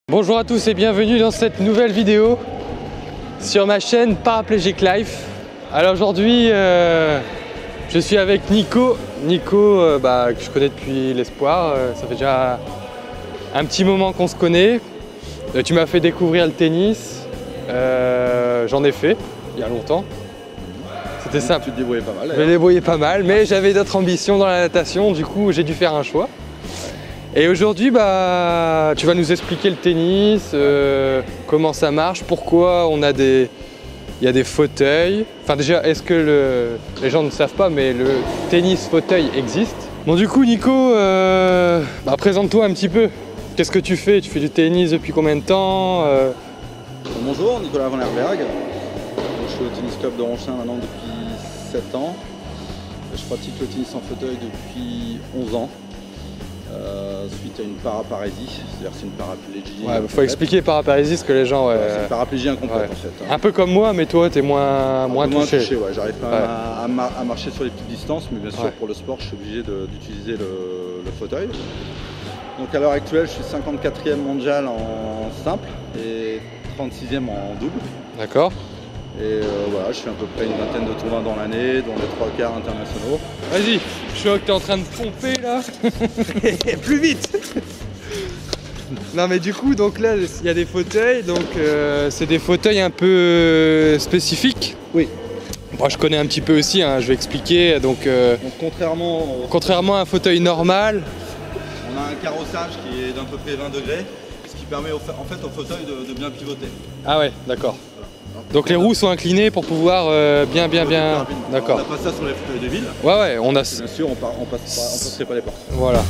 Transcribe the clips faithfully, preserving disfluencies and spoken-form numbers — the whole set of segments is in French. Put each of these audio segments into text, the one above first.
Bonjour à tous et bienvenue dans cette nouvelle vidéo sur ma chaîne Paraplegic Life. Alors aujourd'hui euh, je suis avec Nico, Nico euh, bah, que je connais depuis l'espoir, euh, ça fait déjà un petit moment qu'on se connaît. Euh, tu m'as fait découvrir le tennis, euh, j'en ai fait il y a longtemps. C'était simple. Tu te débrouillais pas mal. Je me débrouillais pas mal, mais j'avais d'autres ambitions dans la natation, du coup j'ai dû faire un choix. Et aujourd'hui, bah, tu vas nous expliquer le tennis, euh, comment ça marche, pourquoi on a des, il y a des fauteuils. Enfin déjà, est-ce que le, les gens ne savent pas, mais le tennis fauteuil existe. Bon du coup, Nico, euh, bah, présente-toi un petit peu. Qu'est-ce que tu fais? Tu fais du tennis depuis combien de temps? euh... Bonjour, Nicolas Van Herberg. Je suis au tennis club de Ronchin maintenant depuis sept ans. Je pratique le tennis en fauteuil depuis onze ans. Euh, suite à une paraparésie, c'est-à-dire c'est une paraplégie. Ouais, faut expliquer paraparésie parce que les gens. Ouais, ouais, c'est une paraplégie incomplète ouais. en fait. Hein. Un peu comme moi, mais toi t'es moins, moins moins touché. touché ouais. J'arrive quand ouais. même à, à, mar à marcher sur les petites distances, mais bien sûr ouais. pour le sport je suis obligé d'utiliser le, le fauteuil. Donc à l'heure actuelle je suis cinquante-quatrième mondial en simple et trente-sixième en double. D'accord. Et euh, voilà, je fais à peu près une vingtaine de tournois dans l'année, dont les trois quarts internationaux. Vas-y, je vois que t'es en train de pomper là. Plus vite. Non mais du coup, donc là, il y a des fauteuils, donc euh, c'est des fauteuils un peu spécifiques. Oui. Moi je connais un petit peu aussi, hein, je vais expliquer. Donc, euh, donc contrairement, au... contrairement à un fauteuil normal, on a un carrossage qui est d'à peu près vingt degrés, ce qui permet au, en fait au fauteuil de, de bien pivoter. Ah ouais, d'accord. Donc les roues sont inclinées pour pouvoir euh, bien bien bien... D'accord. On n'a pas ça sur les fauteuils de ville. Ouais ouais, on a... Bien sûr, on, part, on, passe pas, on passerait pas les portes. Voilà.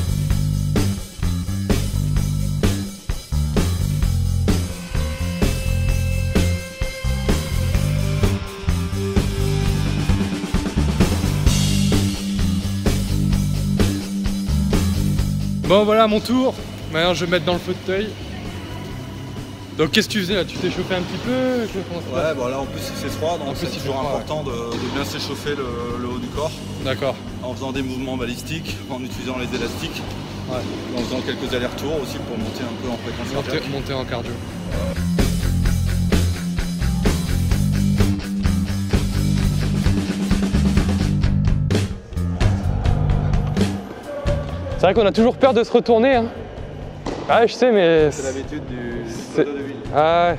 Bon voilà mon tour. Maintenant je vais me mettre dans le fauteuil. Donc qu'est-ce que tu faisais là? Tu t'es chauffé un petit peu? Ouais, bon là en plus c'est froid, donc c'est toujours froid, important ouais. de, de bien s'échauffer le, le haut du corps. D'accord. En faisant des mouvements balistiques, en utilisant les élastiques, ouais. en faisant quelques allers-retours aussi pour monter un peu en fréquence monter, cardiaque. Monter en cardio. C'est vrai qu'on a toujours peur de se retourner. Hein. Ah je sais mais... C'est l'habitude du, du fauteuil de ville. Ah ouais.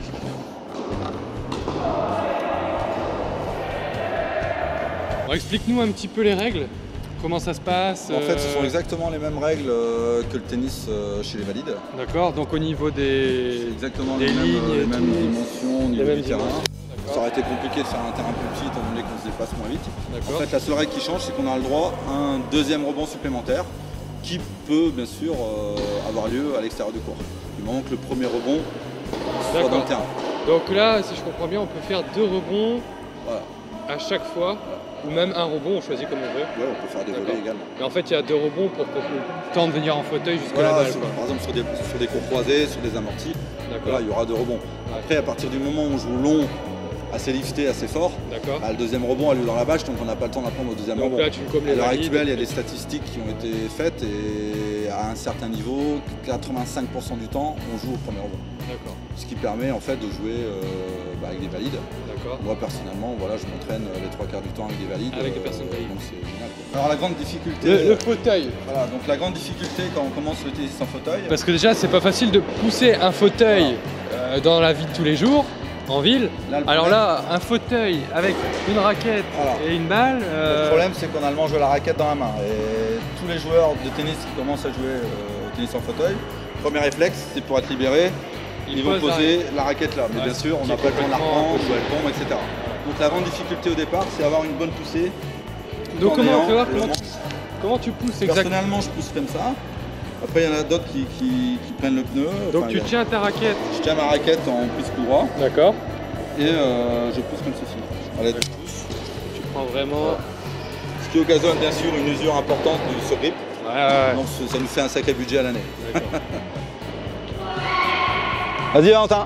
Bon, explique-nous un petit peu les règles. Comment ça se passe? En fait ce sont exactement les mêmes règles que le tennis chez les valides. D'accord, donc au niveau des, exactement des les lignes, mêmes, les mêmes tout. dimensions au niveau les du terrain. Dimensions. Ça aurait été compliqué de faire un terrain plus petit étant donné qu'on se déplace moins vite. En fait la seule règle qui change c'est qu'on a le droit à un deuxième rebond supplémentaire qui peut bien sûr euh, avoir lieu à l'extérieur du court. Du moment que le premier rebond soit dans le terrain. Donc là, si je comprends bien, on peut faire deux rebonds voilà. à chaque fois, voilà. Ou même un rebond, on choisit comme on veut. Oui, on peut faire des volets également. Mais en fait, il y a deux rebonds pour le temps de venir en fauteuil jusqu'à voilà, la balle. Sur, par exemple, sur des, sur des cours croisés, sur des amortis, voilà, il y aura deux rebonds. Ouais. Après, à partir du moment où on joue long, assez lifté, assez fort, bah, le deuxième rebond a lieu dans la bâche, donc on n'a pas le temps d'apprendre au deuxième donc rebond. Là, tu à l'heure actuelle, il y a des statistiques qui ont été faites et à un certain niveau, quatre-vingt-cinq pour cent du temps, on joue au premier rebond. Ce qui permet en fait de jouer euh, bah, avec des valides. Moi personnellement, voilà, je m'entraîne les trois quarts du temps avec des valides. Avec des personnes valides. Donc c'est génial. Alors la grande difficulté. Le, le fauteuil. Voilà, donc la grande difficulté quand on commence le tennis en fauteuil. Parce que déjà, c'est pas facile de pousser un fauteuil voilà. euh, dans la vie de tous les jours. En ville. Là, alors là, un fauteuil avec une raquette voilà. et une balle. Euh... Le problème, c'est qu'on a le manche de la raquette dans la main. Et tous les joueurs de tennis qui commencent à jouer euh, au tennis en fauteuil, premier réflexe, c'est pour être libéré, ils, ils vont poser la... la raquette là. Mais ouais, bien sûr, on n'a pas le temps de la reprendre, ou elle tombe, et cetera. Donc la grande difficulté au départ, c'est avoir une bonne poussée. Donc comment on fait voir comment, comment tu pousses exactement? Personnellement, je pousse comme ça. Après, il y en a d'autres qui, qui, qui prennent le pneu. Donc enfin, tu a... tiens ta raquette? Je tiens ma raquette en prise coup droit. D'accord. Et euh, je pousse comme ceci. À l'aide du pouce. Tu prends vraiment... Voilà. Ce qui occasionne bien sûr une usure importante de ce grip. Ouais, ouais, ouais. Donc ça nous fait un sacré budget à l'année. Vas-y Valentin.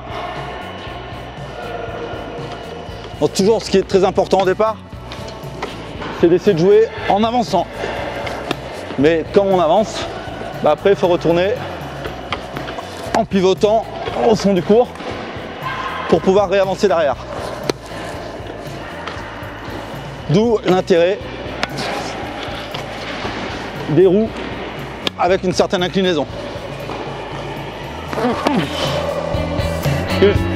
Donc toujours ce qui est très important au départ, c'est d'essayer de jouer en avançant. Mais quand on avance, bah après il faut retourner en pivotant au fond du court pour pouvoir réavancer derrière. D'où l'intérêt des roues avec une certaine inclinaison. Une.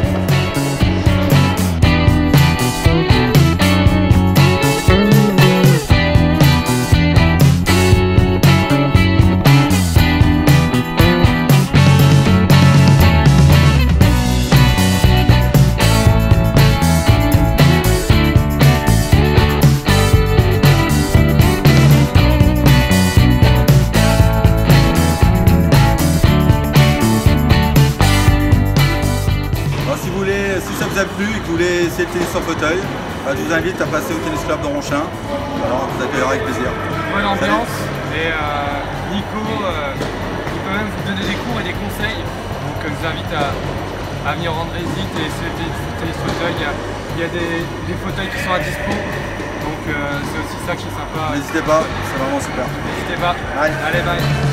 Si ça vous a plu et que vous voulez essayer le tennis en fauteuil, bah, je vous invite à passer au tennis club de Ronchin. Alors vous accueillera avec plaisir. Bonne ambiance. Et euh, Nico, euh, il peut même vous donner des cours et des conseils. Donc euh, je vous invite à, à venir rendre visite et essayer le tennis fauteuil. Il y a, il y a des, des fauteuils qui sont à dispo. Donc euh, c'est aussi ça qui est sympa. N'hésitez pas, c'est vraiment super. N'hésitez pas. Bye. Allez, bye.